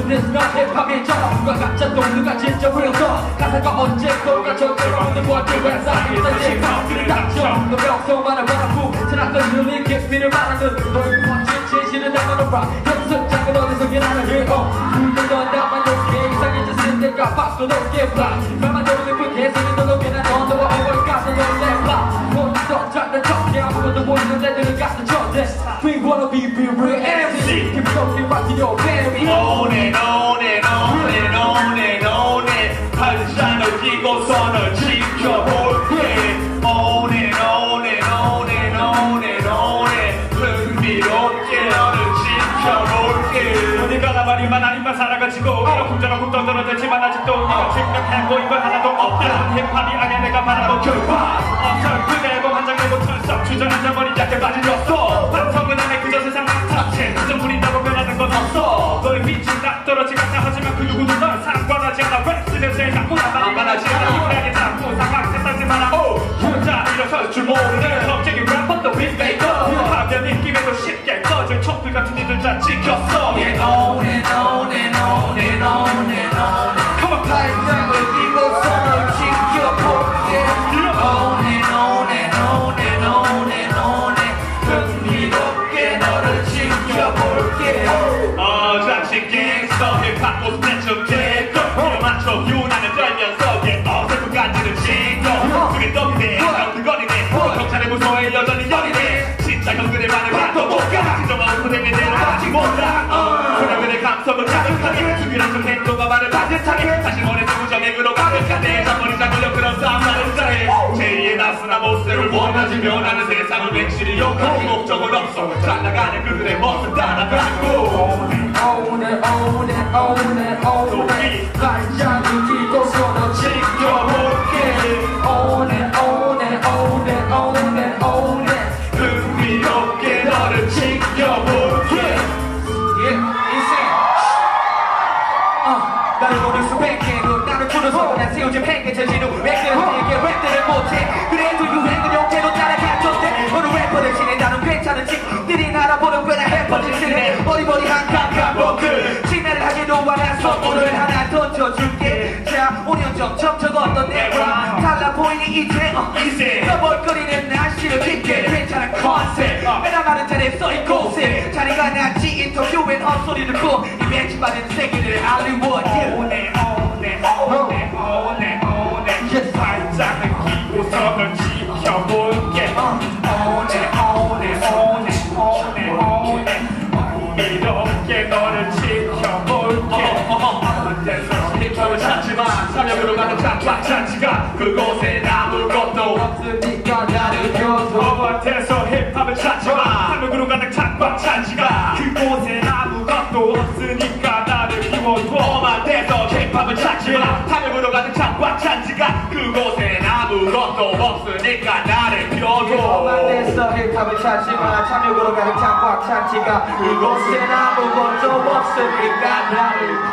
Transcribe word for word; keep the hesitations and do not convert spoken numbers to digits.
부대스가 힙합이 전화가 가짜 또 누가 진짜 보여서 가사가 언제 또 갇혀들어 오늘 뭐지 왜 쌓인 던지 힙합들을 닥쳐 너 명성만을 바라고 지났던 흘린 깊이를 말하는 너의 멋진 진실을 담아놓아 연습장은 어디서 일하는 힐업 불던 나만 높게 이상해진 세대가 박수 높게 플라 말만 들으면 그 개성이 더 높게 난 너와 어머니 가서 놀래 플라 혼자 잡는 척해 아무것도 모르는 애들은 같은 천재 We wanna be real 엠 씨 Keep talking right to your baby On and on and on and on and on and 팔짱을 끼고서는 지켜볼게 On and on and on and on and on and 흥미롭게 너를 지켜볼게 너네가 나 말이만 아니만 살아가지고 이렇게 저렇게 떠들어대지만 아직도 네가 증명해보인 건 하나도 없다 힙합이 아니야 내가 바라본 결과 엄청 그대고 한장 내고 털썩 주저앉아 버린 약게 빠지렸어 반성은 안해 그저 세상 자체 그저 부린다고 변하는 건 없어 너의 빛이 딱 떨어지 같다 하지만 그 누구도 널 상관하지 않아 랩스 냄새에 자꾸 나만 말하지 않아 이쁘게 자꾸 상황 탓하지 마라 혼자 일어설 줄 모르는 겁쟁이 래퍼 또 빅메이커 하면 느낌에도 쉽게 꺼질 촛불 같은 이들 다 지켰어 Yeah on and on and on and on and on Come on 팔짱을 끼고서 널 지켜볼게 On and on and on and on and on 흥미롭게 너를 지켜볼게 어자식 갱스터 힙합 모습 대충 개꺼 이어 맞춰 유난을 떨면서 예 어설픈 간지를 징거 그게 떡이네 가운데거리네 경찰의 무서워해 여전히 열이네 진짜 형들의 말을 봐도 못가 진정한 그대의 대로 아직 몰라 소량들의 감성을 자극하게 죽이란 척 행동과 말을 반듯하게 사실 머리에서 무정액으로 가득한데 잔머리 잡으려 그런 싸움만을 잘해 제이의 나스나 모습을 원하지 변하는 세상을 맥실이 욕하기 목적은 없어 잘 나가는 그들의 모습 따라가고 Own it, own it, own it, own it 발장을 끼고서 너 지켜볼게 Own it, own it, own it, own it, own it 흥미롭게 너를 지켜볼게 Yeah, 인생 어, 나를 오늘 수백개 너 나를 풀어서 난 세우지 팽개 저지는 랩들은 내게 랩들을 못해 그래도 유행은 영재로 따라가던데 너는 래퍼를 지내 나는 괜찮은지 들이 날아보는 꽤나 해퍼질지네 어리버리한 감각법들 진화를 하기도 원한 선물을 하나 던져줄게 자 오 년 전 처음 적었던 내와 달라 보이니 이제 어 이제 떠벌거리는 날씨를 깊게 괜찮은 컨셉 매나 많은 자리에 써있고 곳에 자리가 낮지 인터뷰엔 헛소리 듣고 이 맺힌 받은 세계를 알리워 오네 오네 오네 오네 오네 발장을 끼고서 널 지켜볼게 오네 오네 오네 오네 오네 이렇게 너를 지켜볼게 어디서 힙합을 찾지마 사력으로 가는 짝짝짝지가 그곳엔 아무것도 없으니까 나를 펴줘 어디서 힙합을 찾지마 사력으로 가는 짝짝짝지가 그곳엔 아무것도 없으니까 나를 비워줘 어디서 힙합을 찾지마 사력으로 가는 짝짝짝지가 그곳엔 아무것도 없으니까 나를 펴줘 어디서 힙합을 찾지마 참욕으로 가득 찬 꽉 찬 지가 이곳엔 아무것도 없으니까 나를